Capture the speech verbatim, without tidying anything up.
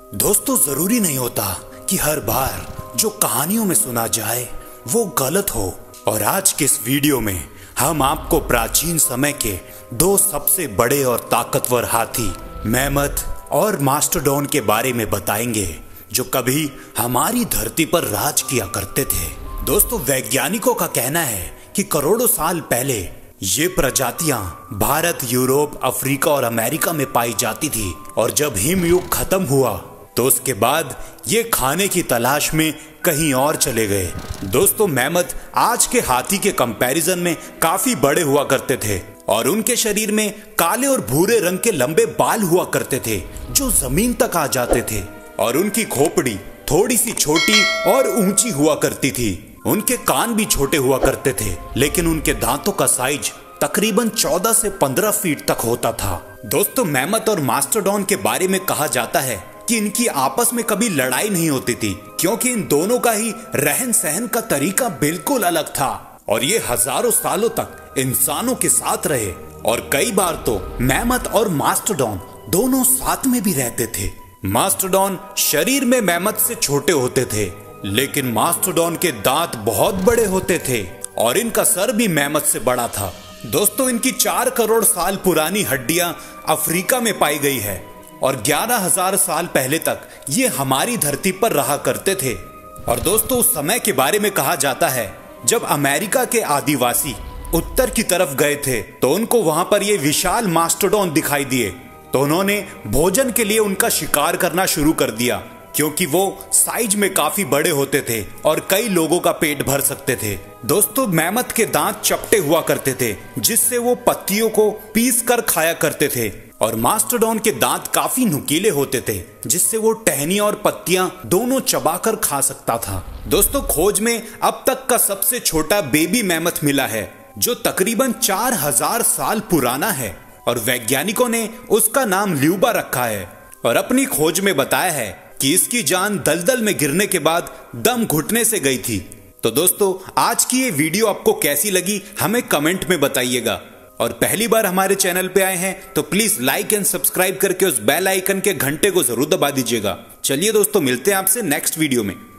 दोस्तों, जरूरी नहीं होता कि हर बार जो कहानियों में सुना जाए वो गलत हो। और आज के इस वीडियो में हम आपको प्राचीन समय के दो सबसे बड़े और ताकतवर हाथी मैमथ और मास्टरडॉन के बारे में बताएंगे, जो कभी हमारी धरती पर राज किया करते थे। दोस्तों, वैज्ञानिकों का कहना है कि करोड़ों साल पहले ये प्रजातियां भारत, यूरोप, अफ्रीका और अमेरिका में पाई जाती थी। और जब हिमयुग खत्म हुआ तो उसके बाद ये खाने की तलाश में कहीं और चले गए। दोस्तों, मैमथ आज के हाथी के कंपैरिजन में काफी बड़े हुआ करते थे और उनके शरीर में काले और भूरे रंग के लंबे बाल हुआ करते थे जो जमीन तक आ जाते थे। और उनकी खोपड़ी थोड़ी सी छोटी और ऊंची हुआ करती थी। उनके कान भी छोटे हुआ करते थे, लेकिन उनके दांतों का साइज तकरीबन चौदह से पंद्रह फीट तक होता था। दोस्तों, मैमथ और मास्टरडॉन के बारे में कहा जाता है कि इनकी आपस में कभी लड़ाई नहीं होती थी, क्योंकि इन दोनों का ही रहन सहन का तरीका बिल्कुल अलग था। और ये हजारों सालों तक इंसानों के साथ रहे और कई बार तो मैमथ और मास्टरडॉन दोनों साथ में भी रहते थे। मास्टरडॉन शरीर में मैमथ से छोटे होते थे, लेकिन मास्टरडॉन के दांत बहुत बड़े होते थे और इनका सर भी मैमथ से बड़ा था। दोस्तों, इनकी चार करोड़ साल पुरानी हड्डियां अफ्रीका में पाई गई है और ग्यारह हजार साल पहले तक ये हमारी धरती पर रहा करते थे। और दोस्तों, उस समय के बारे में कहा जाता है जब अमेरिका के आदिवासी उत्तर की तरफ गए थे तो उनको वहां पर ये विशाल मास्टरडॉन दिखाई दिए, तो उन्होंने भोजन के लिए उनका शिकार करना शुरू कर दिया, क्योंकि वो साइज में काफी बड़े होते थे और कई लोगों का पेट भर सकते थे। दोस्तों, मैमथ के दांत चपटे हुआ करते थे, जिससे वो पत्तियों को पीस कर खाया करते थे। और मास्टरडॉन के दांत काफी नुकीले होते थे, जिससे वो टहनी और पत्तियां दोनों चबाकर खा सकता था। दोस्तों, खोज में अब तक का सबसे छोटा बेबी मैमथ मिला है, जो तकरीबन चार हजार साल पुराना है और वैज्ञानिकों ने उसका नाम ल्यूबा रखा है और अपनी खोज में बताया है कि इसकी जान दलदल में गिरने के बाद दम घुटने से गई थी। तो दोस्तों, आज की ये वीडियो आपको कैसी लगी हमें कमेंट में बताइएगा। और पहली बार हमारे चैनल पे आए हैं तो प्लीज लाइक एंड सब्सक्राइब करके उस बेल आइकन के घंटे को जरूर दबा दीजिएगा। चलिए दोस्तों, मिलते हैं आपसे नेक्स्ट वीडियो में।